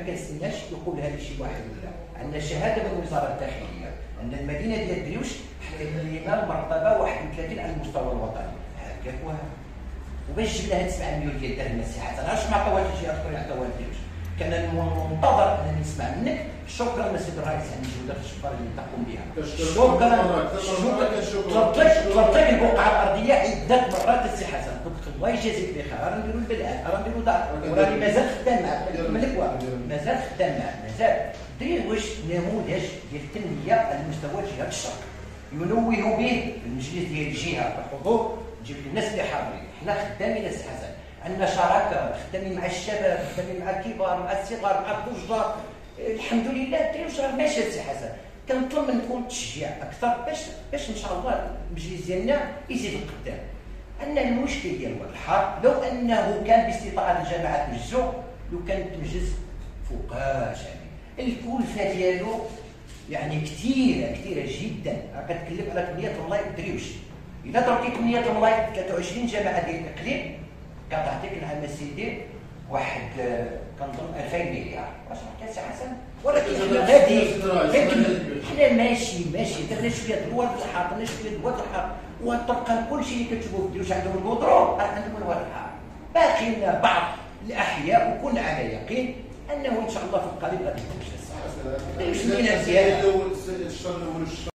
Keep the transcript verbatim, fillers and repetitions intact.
كنستناش يقول هذا شي واحد ولا عندنا شهاده من وزاره الداخليه ان المدينه ديال دريوش حتى لينا المرتبه واحد وثلاثين على المستوى الوطني. هكاك وها وباش جبنا هاد سبعة مليون ديال الدرهم السي حسن علاش ما عطاوهاش لجهات اخرى عطاوها لدريوش؟ كان المنتظر انني نسمع منك شكرا السيد الرئيس على الجهود الشكر اللي تقوم بها. شكرا شكرا طلبت لك البقعه الارضيه عده مرات السي حسن قلت لك الله يجازيك بخير راه نديروا البلاد راه نديروا دار وراني مازال خدام معاك ملك مازال خدام معاك مازال دريوش نموذج ديال التنميه على مستوى جهه الشرق ينوه به المجلس ديال الجهه بحضور نجيب الناس اللي حاضرين. حنا خدامين السي حسن عندنا شراكه خدامين مع الشباب خدامين مع الكبار مع الصغار مع التجار الحمد لله دريوش راه ماشي السي حسن. كنطلب منكم تشجيع اكثر باش باش ان شاء الله المجلس ديالنا يزيد القدام. عندنا المشكل ديال واد الحار لو انه كان باستطاعه الجماعات الجزء لو كان تنجز فوقاش يعني الكلفه ديالو يعني كثيره كثيره جدا. راه كتكلف على كميه الماء دريوش اذا ضربتي كميه الماء ثلاثة وعشرين جماعه ديال الاقليم كتعطيك العام السيدي واحد كنظن ألفين مليار واش عرفتي سي حسن. ولكن حنا غادي حنا ماشي ماشي درنا شويه د الواد الحار درنا شويه د الواد الحار وطبقا كلشي اللي كتشوفوا في دريوش عندهم الكودرون راه عندهم الواد الحار. باقي لنا بعض الاحياء وكل على يقين انه ان شاء الله في القريب غادي تكون شي صح. دريوش مدينه مزيانه.